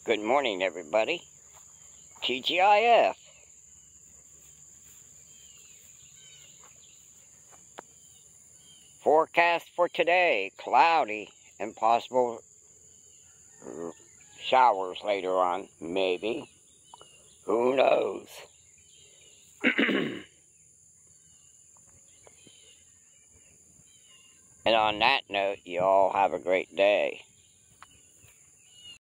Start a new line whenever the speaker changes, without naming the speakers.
Good morning, everybody. TGIF. Forecast for today, cloudy and possible showers later on, maybe. Who knows? And on that note, you all have a great day.